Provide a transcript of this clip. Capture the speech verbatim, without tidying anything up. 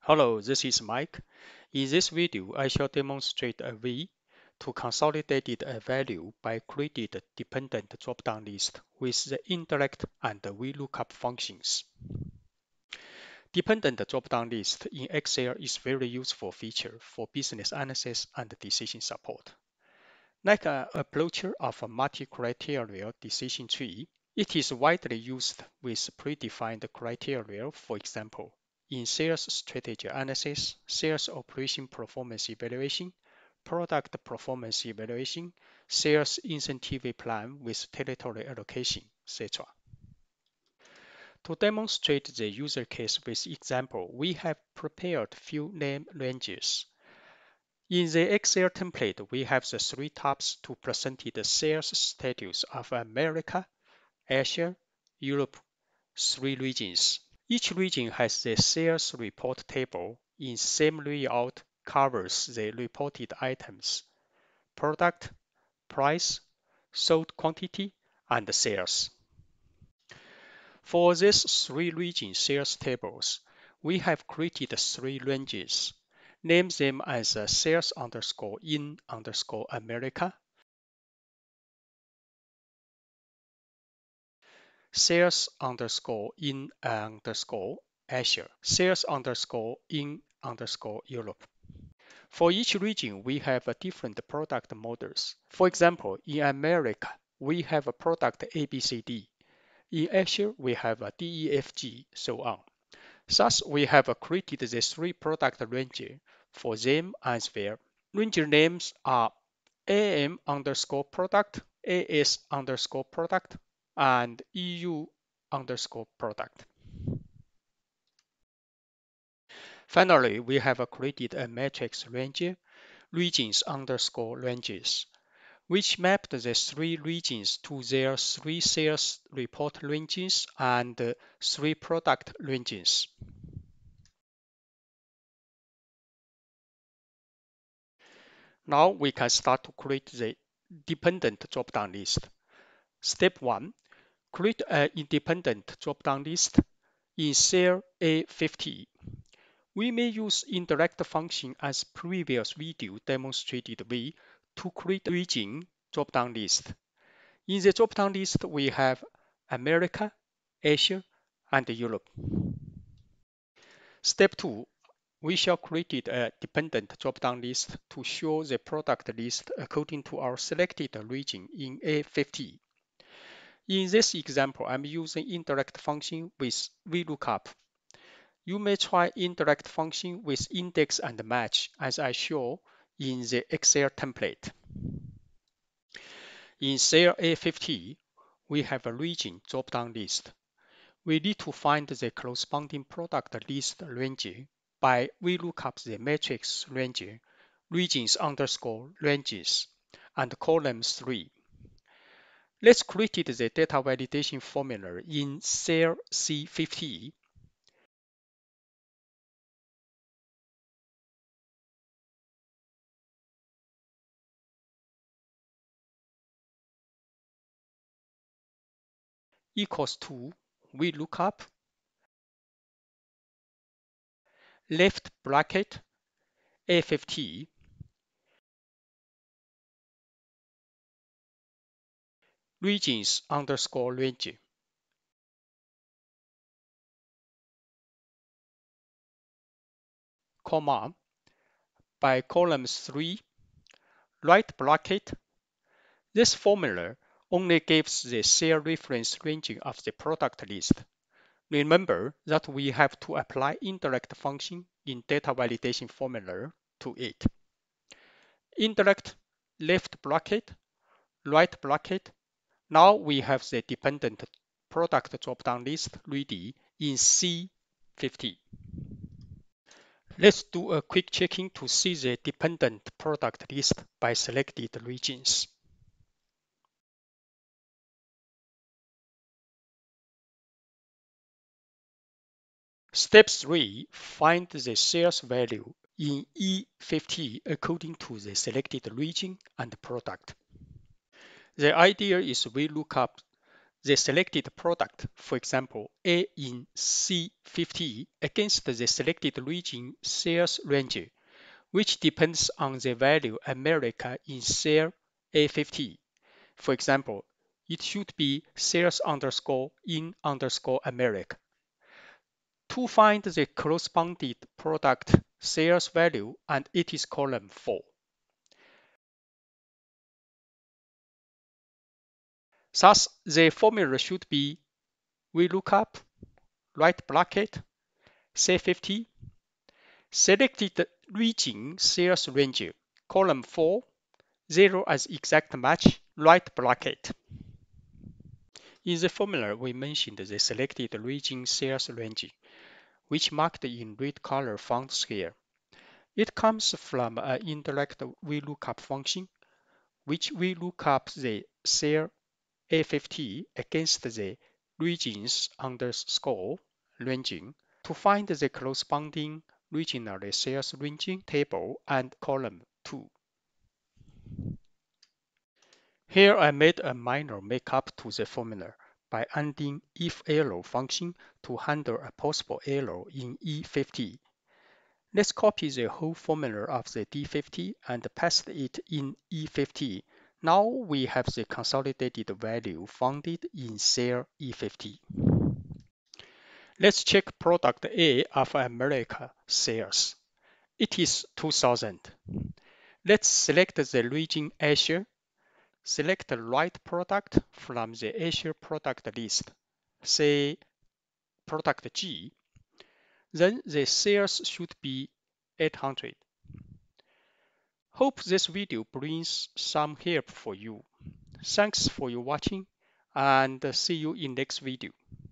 Hello, this is Mike. In this video, I shall demonstrate a way to consolidate a value by creating a dependent drop-down list with the indirect and the VLOOKUP functions. Dependent drop-down list in Excel is very useful feature for business analysis and decision support. Like an approach of a multi-criteria decision tree, it is widely used with predefined criteria, for example, in sales strategy analysis, sales operation performance evaluation, product performance evaluation, sales incentive plan with territory allocation, et cetera. To demonstrate the user case with example, we have prepared few name ranges. In the Excel template, we have the three tabs to present the sales status of America, Asia, Europe, three regions. Each region has the sales report table in same layout covers the reported items, product, price, sold quantity, and sales. For these three region sales tables, we have created three ranges. Name them as sales underscore in underscore America, sales underscore in underscore Asia, sales underscore in underscore Europe. For each region, we have a different product models. For example, in America, we have a product A B C D. In Asia, we have a D E F G, so on. Thus, we have created the three product ranges for them as well. Range names are A M underscore product, A S underscore product, and E U underscore product. Finally, we have created a matrix range, regions underscore ranges, which mapped the three regions to their three sales report ranges and three product ranges. Now we can start to create the dependent drop-down list. Step one, create an independent drop-down list in cell A fifty. We may use indirect function as previous video demonstrated way to create a region drop-down list. In the drop-down list, we have America, Asia, and Europe. Step two, we shall create a dependent drop-down list to show the product list according to our selected region in A fifty. In this example, I'm using indirect function with VLOOKUP. You may try indirect function with index and match as I show in the Excel template. In cell A fifty, we have a region drop-down list. We need to find the corresponding product list range by VLOOKUP the matrix range, regions underscore ranges, and column three. Let's create the data validation formula in cell C fifty. Equals to VLOOKUP left bracket A fifty regions underscore range, comma, by column three, right bracket. This formula only gives the cell reference range of the product list. Remember that we have to apply indirect function in data validation formula to it. Indirect left bracket, right bracket. Now we have the dependent product drop-down list ready in C fifty. Let's do a quick checking to see the dependent product list by selected regions. Step three, find the sales value in E fifty according to the selected region and product. The idea is we look up the selected product, for example, A in C fifty, against the selected region sales range, which depends on the value America in cell A fifty. For example, it should be sales underscore in underscore America. To find the corresponding product sales value, and it is column four. Thus, the formula should be VLOOKUP, right bracket, C fifty, selected region sales range, column four, zero as exact match, right bracket. In the formula, we mentioned the selected region sales range, which marked in red color fonts here. It comes from an indirect VLOOKUP function, which we look up the cell A fifty against the regions underscore ranging to find the corresponding regional sales ranging table and column two. Here I made a minor makeup to the formula by adding if error function to handle a possible error in E fifty. Let's copy the whole formula of the D fifty and paste it in E fifty. Now we have the consolidated value found in cell E fifty. Let's check product A of America sales. It is two thousand. Let's select the region Asia. Select the right product from the Asia product list, say product G. Then the sales should be eight hundred. Hope this video brings some help for you. Thanks for your watching and see you in next video.